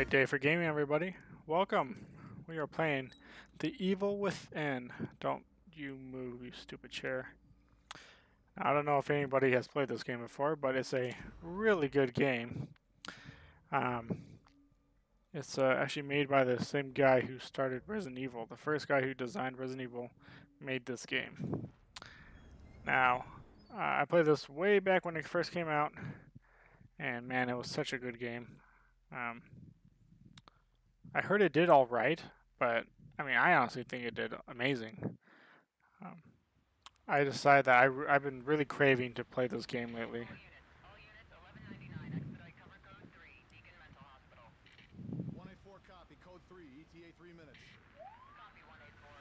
Great day for gaming, everybody. Welcome. We are playing The Evil Within. Don't you move, you stupid chair. I don't know if anybody has played this game before, but it's a really good game. Um, it's actually made by the same guy who started Resident Evil. The first guy who designed Resident Evil made this game. Now, I played this way back when it first came out, and man, it was such a good game. Um, I heard it did all right, but I mean, I honestly think it did amazing. Um, I decided that I've been really craving to play this game lately. All units, 1199, expedite cover code 3, Beacon Mental Hospital. 184 copy, code 3, ETA 3 minutes. Copy 184.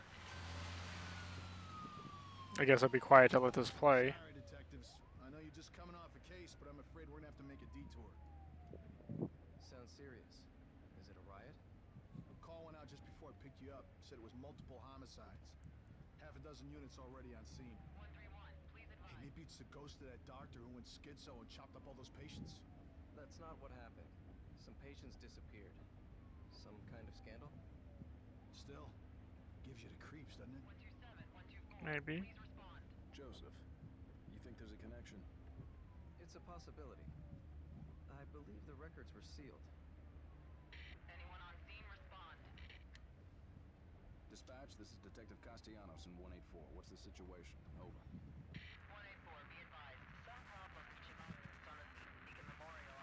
I guess I'll be quiet to let this play. Sorry, detectives. I know you're just coming off a case, but I'm afraid we're gonna have to make a detour. Sounds serious. Is it a riot? A call went out just before I picked you up. Said it was multiple homicides. Half a dozen units already on scene. 131, please Hey, advise. maybe it's the ghost of that doctor who went schizo and chopped up all those patients. That's not what happened. Some patients disappeared. Some kind of scandal? Still, gives you the creeps, doesn't it? 127, 124, Maybe. please respond. Joseph, you think there's a connection? It's a possibility. I believe the records were sealed. Anyone on scene, respond. Dispatch, this is Detective Castellanos in 184. What's the situation? Over. 184, be advised. Some problem reaching monitors on the scene, Beacon Memorial.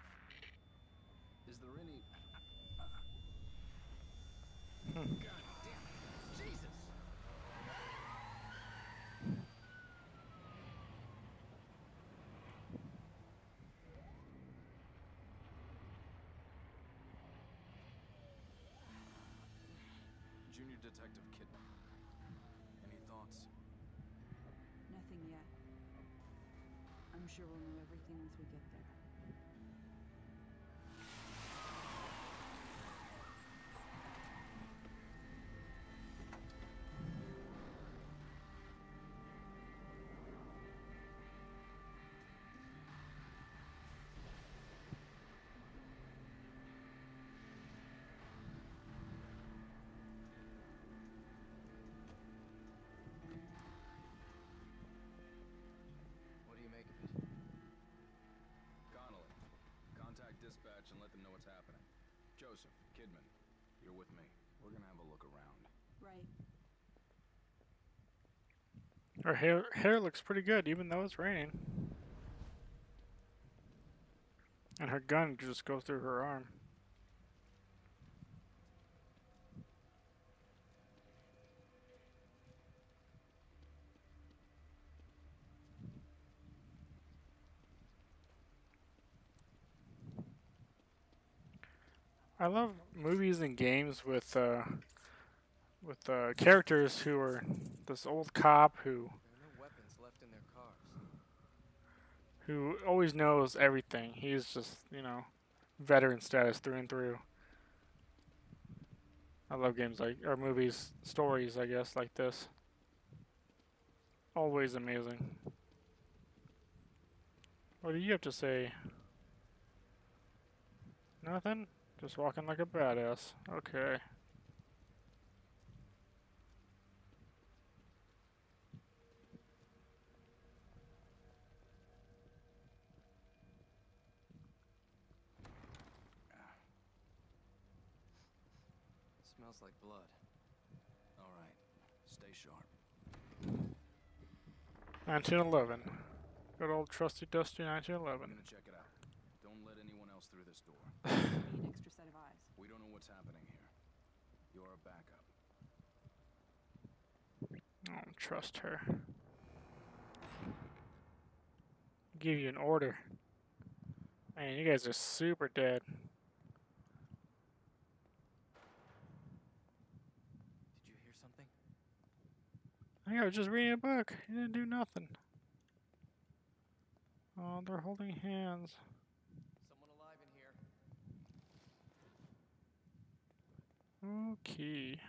Is there any... Hmm. God damn it! Jesus! Junior Detective Kidman. Any thoughts? Nothing yet. I'm sure we'll know everything once we get there. What do you make of it? Connolly, contact dispatch and let them know what's happening. Joseph, Kidman, you're with me. We're gonna have a look around. Right. Her hair looks pretty good, even though it's raining. And her gun just goes through her arm. I love movies and games with characters who are this old cop There are no weapons left in their cars. who always knows everything. He's just, veteran status through and through. I love games like, or movies, stories, I guess, like this. Always amazing. What do you have to say? Nothing? Just walking like a badass. Okay. Smells like blood. All right, stay sharp. 1911. Good old trusty dusty 1911. Gonna check it out. Don't let anyone else through this door. We need an extra set of eyes. We don't know what's happening here. You're a backup. I don't trust her. Give you an order. Man, you guys are super dead. Did you hear something? I think I was just reading a book. You didn't do nothing. Oh, they're holding hands. Someone alive in here. Okay.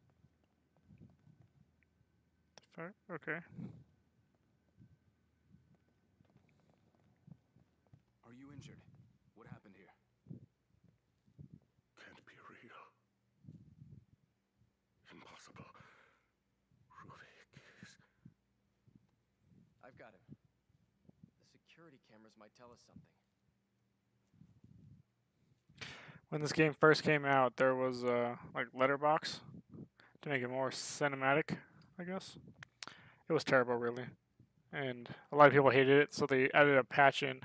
Okay. Are you injured? What happened here? security cameras might tell us something. When this game first came out, there was like letterbox to make it more cinematic, I guess. It was terrible, really, and a lot of people hated it, so they added a patch in.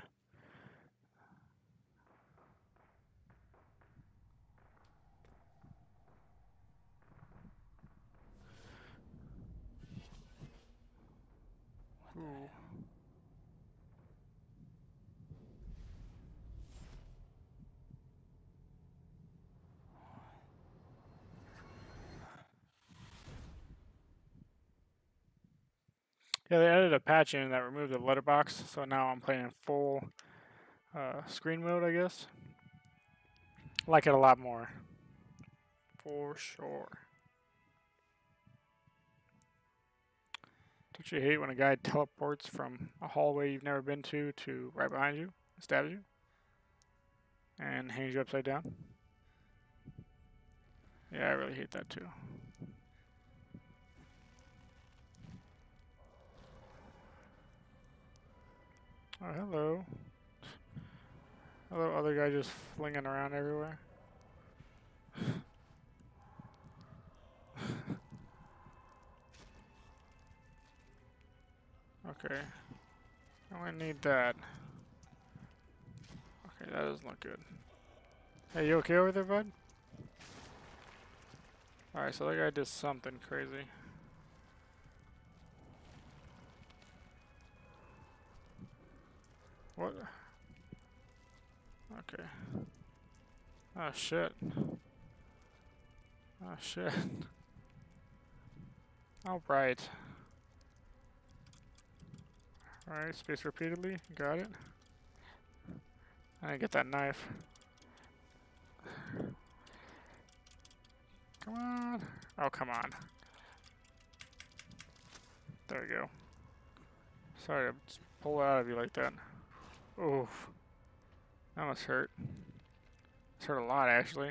Ooh. Yeah, they added a patch in that removed the letterbox, so now I'm playing in full screen mode, I guess. Like it a lot more. For sure. Don't you hate when a guy teleports from a hallway you've never been to right behind you, stabs you, and hangs you upside down? Yeah, I really hate that too. Oh, hello. Hello, other guy just flinging around everywhere. Okay. I need that. Okay, that doesn't look good. Hey, you okay over there, bud? Alright, so that guy did something crazy. What? Okay. Oh shit. Oh shit. Alright. Alright, space repeatedly. Got it. I didn't get that knife. Come on. Oh, come on. There we go. Sorry to just pull it out of you like that. Oof. That must hurt. It's hurt a lot, actually.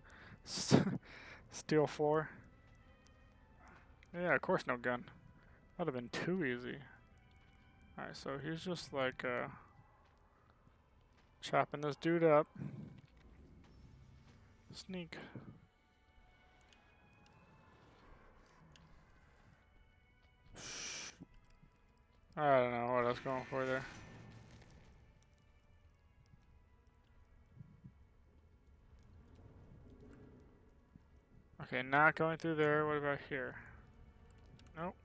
Steel floor. Yeah, of course no gun. That would have been too easy. Alright, so he's just like, chopping this dude up. Sneak. I don't know what I was going for there. Okay, not going through there. What about here? Nope.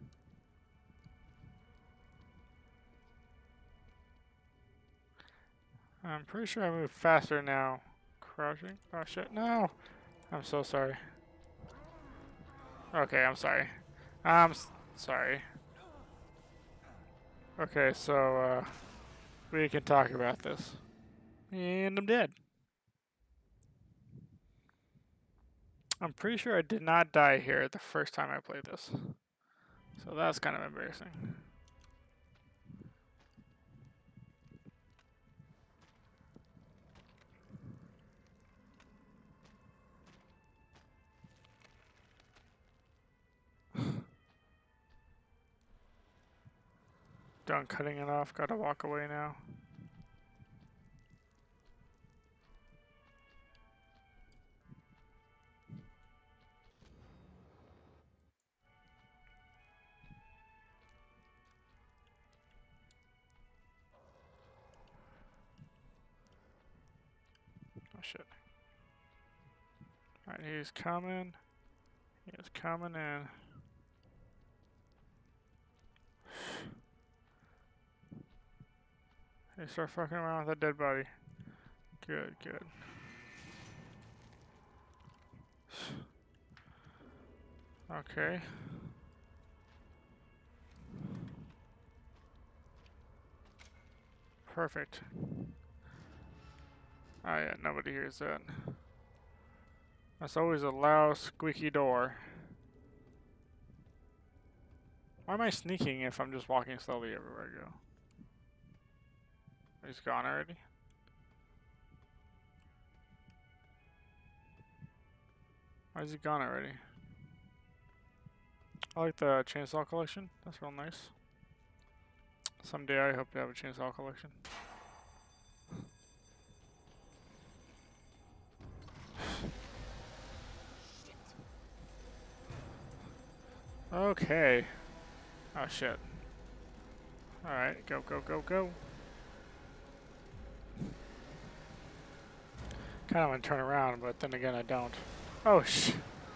I'm pretty sure I move faster now. Crouching. Oh shit, no! I'm so sorry. Okay, I'm sorry. I'm sorry. Okay, so, we can talk about this. And I'm dead. I'm pretty sure I did not die here the first time I played this. So that's kind of embarrassing. Done cutting it off, gotta walk away now. Oh shit. Alright, he's coming. He is coming in. Hey, start fucking around with that dead body. Good, good. Okay. Perfect. Oh yeah, nobody hears that. That's always a loud, squeaky door. Why am I sneaking if I'm just walking slowly everywhere I go? He's gone already? Why is he gone already? I like the chainsaw collection. That's real nice. Someday I hope to have a chainsaw collection. Okay. Oh shit. Alright, go, go, go, go. Kinda wanna turn around, but then again I don't. Oh sh.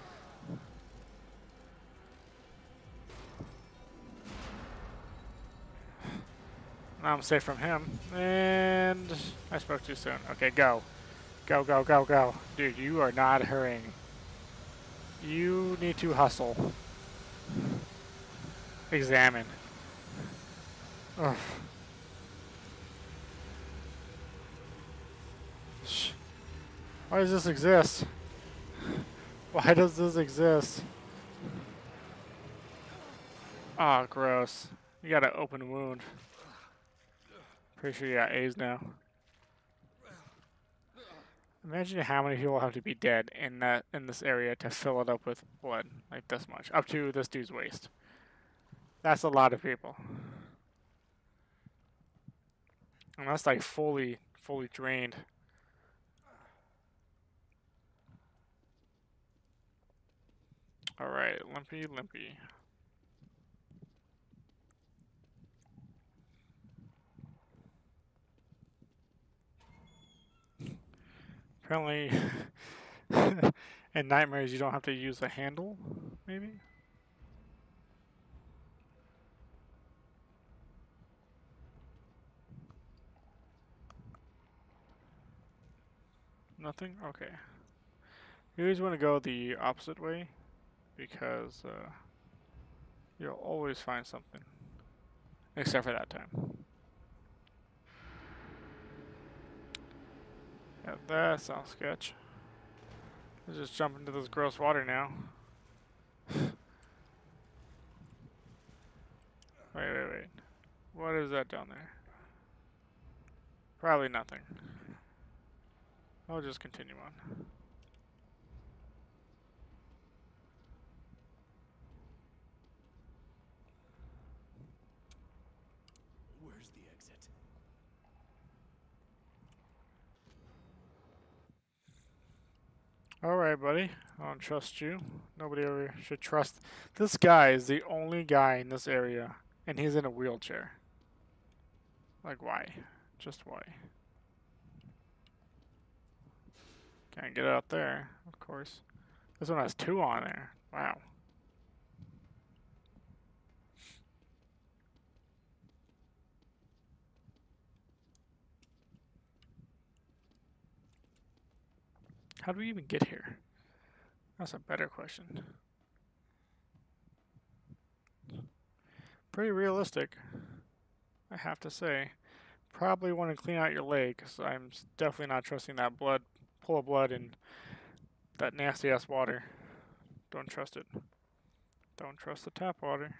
Now I'm safe from him. And I spoke too soon. Okay, go. Go, go, go, go. Dude, you are not hurrying. You need to hustle. Examine. Ugh. Why does this exist? Why does this exist? Ah, gross. You got an open wound. Pretty sure you got A's now. Imagine how many people have to be dead in this area to fill it up with blood, like this much, up to this dude's waist. That's a lot of people. And that's like fully drained. Alright, limpy, limpy. Apparently, in Nightmares you don't have to use a handle, maybe? Nothing? Okay. You always want to go the opposite way, because you'll always find something. Except for that time. Yeah, that sounds sketch. Let's just jump into this gross water now. Wait. What is that down there? Probably nothing. I'll just continue on. Where's the exit? Alright, buddy. I don't trust you. Nobody ever should trust. This guy is the only guy in this area, and he's in a wheelchair. Like, why? Just why? Can't get out there, of course. This one has 2 on there. Wow. How do we even get here? That's a better question. Pretty realistic, I have to say. Probably want to clean out your leg, because I'm definitely not trusting that pool of blood in that nasty ass water. Don't trust it. Don't trust the tap water.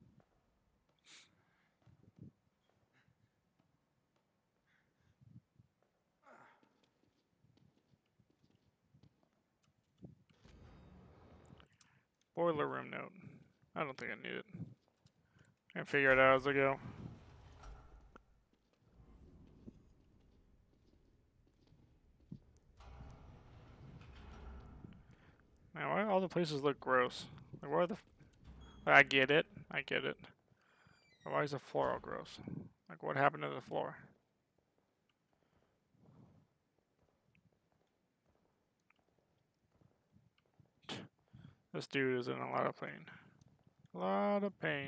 Boiler room note. I don't think I need it. I can figure it out as I go. Man, why do all the places look gross? Like, why are the... I get it. But why is the floor all gross? Like, what happened to the floor? This dude is in a lot of pain. A lot of pain.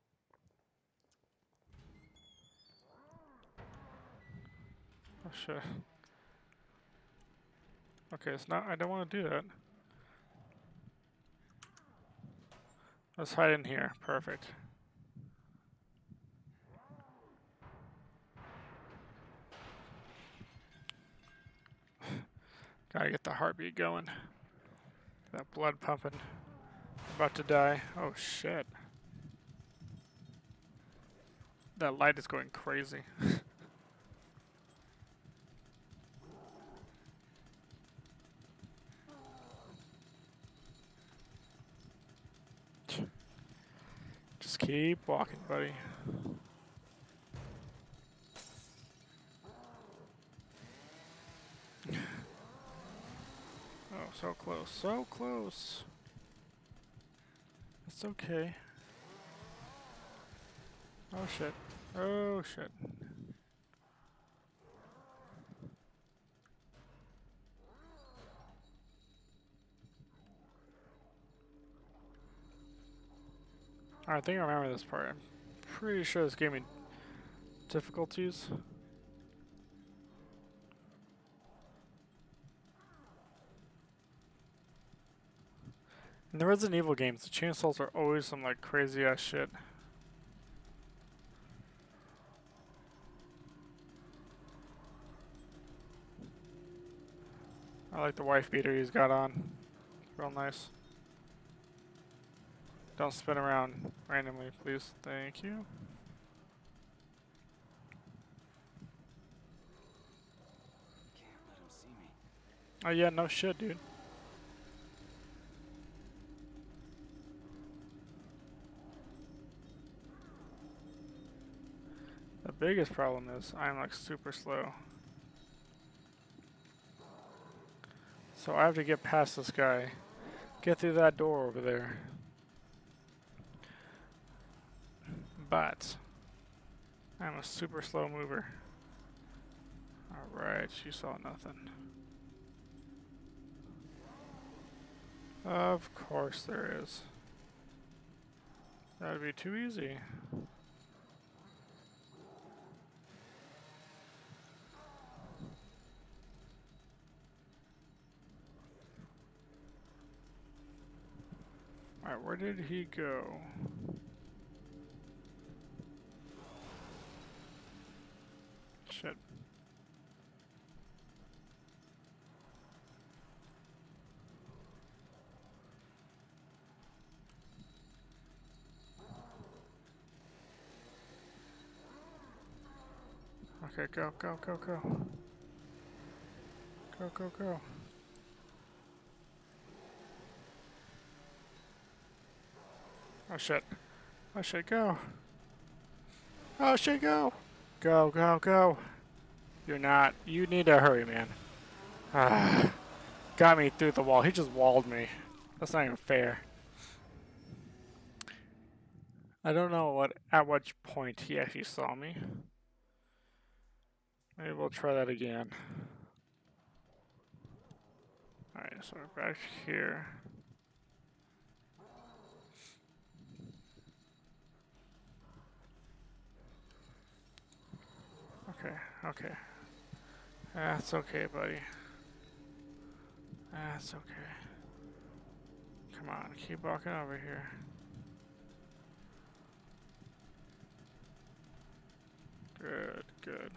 Oh shit. Okay, it's not. I don't want to do that. Let's hide in here. Perfect. Gotta get the heartbeat going. That blood pumping. About to die. Oh shit. That light is going crazy. Just keep walking, buddy. Oh, so close, so close. It's okay. Oh shit. Oh shit. I think I remember this part. I'm pretty sure this gave me difficulties. In the Resident Evil games, the chainsaws are always some like crazy ass shit. I like the wife beater he's got on. Real nice. Don't spin around randomly, please. Thank you. Can't let him see me. Oh yeah, no shit, dude. The biggest problem is I'm like super slow. So I have to get past this guy. Get through that door over there. But I'm a super slow mover. Alright, she saw nothing. Of course there is. That'd be too easy. Alright, where did he go? Shit. Okay, go, go, go, go. Go, go, go. Oh shit. Oh shit, go. Oh shit, go. Go, go, go. You're not. You need to hurry, man. Ah. Got me through the wall. He just walled me. That's not even fair. I don't know at which point he actually saw me. Maybe we'll try that again. Alright, so we're back here. Okay, okay. That's okay, buddy. That's okay. Come on, keep walking over here. Good, good.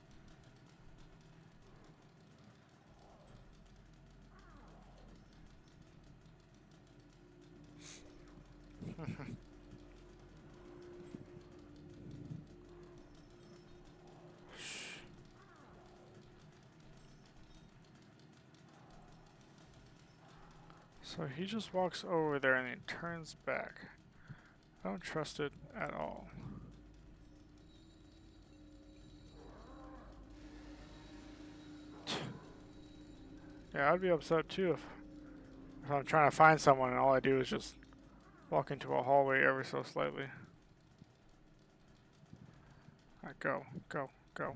So he just walks over there and then turns back. I don't trust it at all. Yeah, I'd be upset too if I'm trying to find someone and all I do is just walk into a hallway ever so slightly. Alright, go, go, go.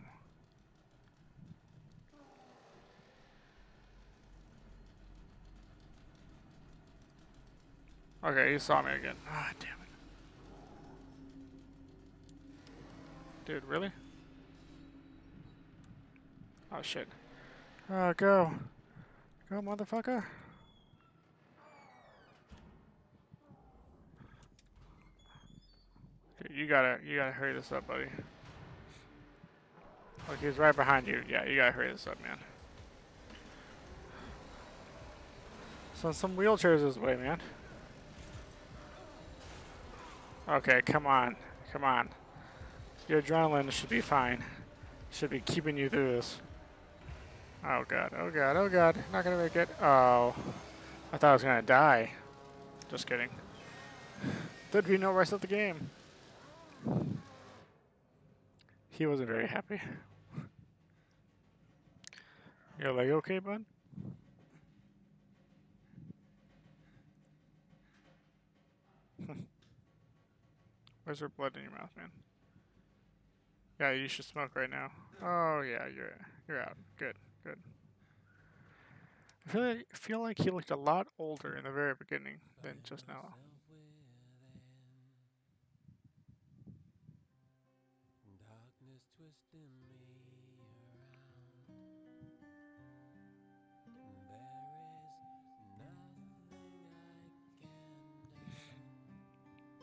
Okay, he saw me again. Ah, damn it. Dude, really? Oh shit. Go. Go, motherfucker. Dude, you gotta hurry this up, buddy. Look, he's right behind you. Yeah, you gotta hurry this up, man. Send some wheelchairs this way, man. Okay, come on. Come on. Your adrenaline should be fine. Should be keeping you through this. Oh god, oh god, oh god. Not gonna make it. Oh. I thought I was gonna die. Just kidding. There'd be no rest of the game. He wasn't very happy. Your leg okay, bud? Where's there blood in your mouth, man? Yeah, you should smoke right now. Oh yeah, you're out. Good, good. I feel like he looked a lot older in the very beginning than just now. Darkness twisting me around. There is nothing I can do.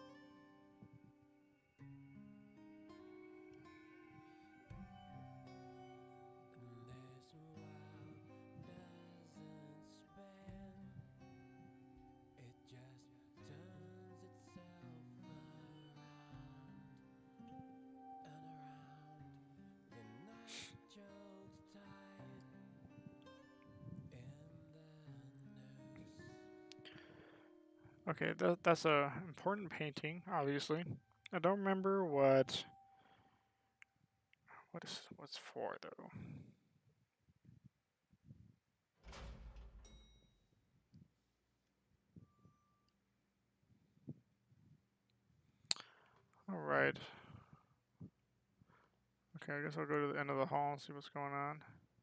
And this world doesn't spin. It just turns itself around and around. The night chokes tight in the noose. Okay, that's a important painting, obviously. I don't remember what's for though. All right. Okay, I guess I'll go to the end of the hall and see what's going on.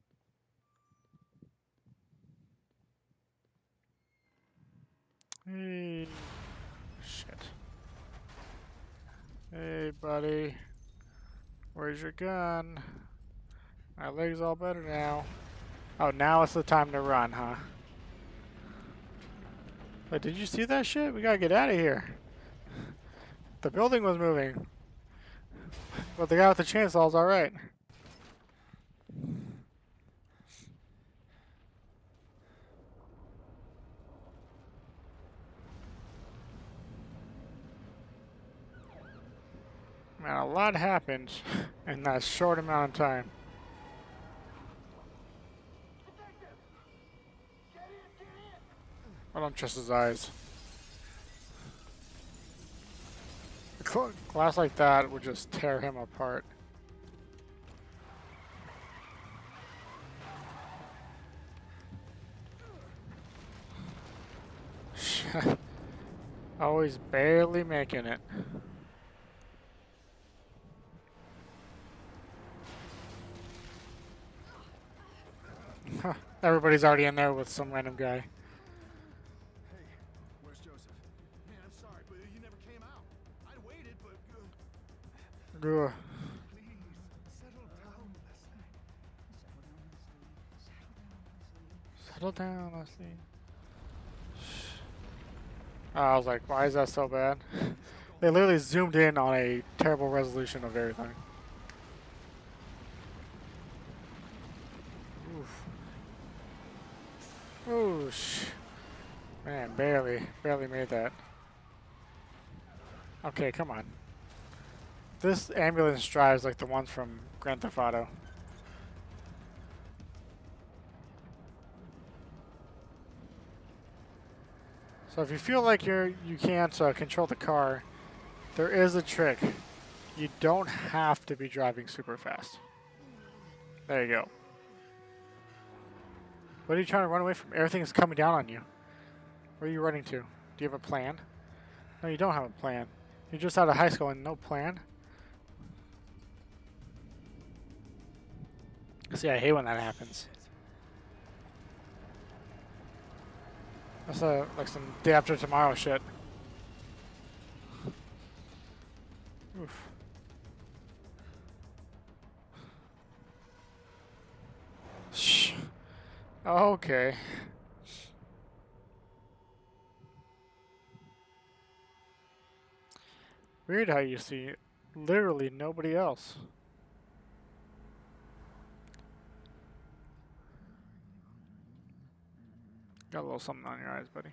Hey, shit. Hey, buddy. Where's your gun? My leg's all better now. Oh, now it's the time to run, huh? Wait, did you see that shit? We gotta get out of here. The building was moving. But the guy with the chainsaw's alright. Man, a lot happened in that short amount of time. I don't trust his eyes. Glass like that would just tear him apart. Always barely making it. Everybody's already in there with some random guy. Hey, where's Joseph? Man, I'm sorry, but you never came out. I waited, but Gua. please settle down, Leslie. Settle down, Leslie. I was like, why is that so bad? They literally zoomed in on a terrible resolution of everything. Oof. Oosh. Man, barely made that. Okay, come on. This ambulance drives like the ones from Grand Theft Auto. So if you feel like you can't control the car, there is a trick. You don't have to be driving super fast. There you go. What are you trying to run away from? Everything's coming down on you. Where are you running to? Do you have a plan? No, you don't have a plan. You're just out of high school and no plan? See, I hate when that happens. That's like some day after tomorrow shit. Oof. Shh. Okay. Weird how you see literally nobody else. Got a little something on your eyes, buddy.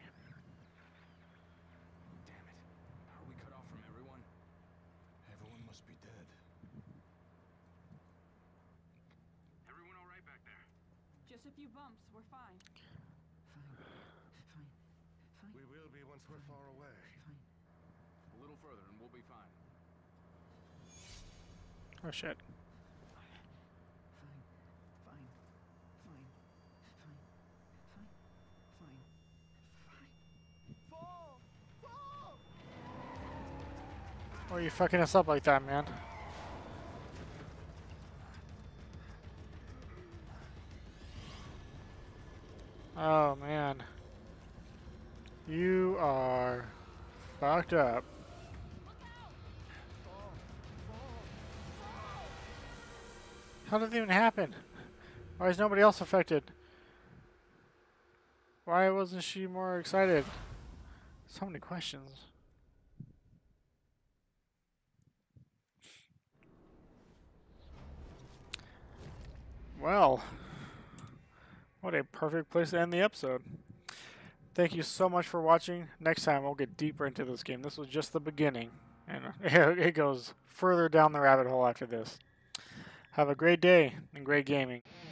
Damn it. Are we cut off from everyone? everyone must be dead. Everyone all right back there? Just a few bumps. We're fine. We will be once we're far away. A little further and we'll be fine. Oh shit. Why are you fucking us up like that, man? Oh man. You are fucked up. How did it even happen? Why is nobody else affected? Why wasn't she more excited? So many questions. Well, what a perfect place to end the episode. Thank you so much for watching. Next time we'll get deeper into this game. This was just the beginning, and it goes further down the rabbit hole after this. Have a great day and great gaming.